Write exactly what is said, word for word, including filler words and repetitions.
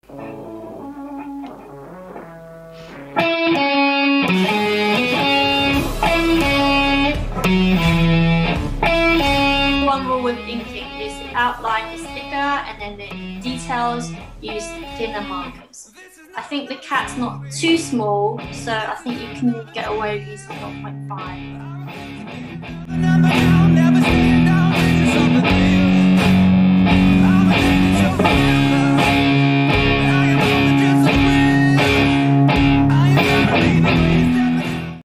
One rule with inking is the outline is thicker and then the details use thinner markers. I think the cat's not too small, so I think you can get away with using zero point five.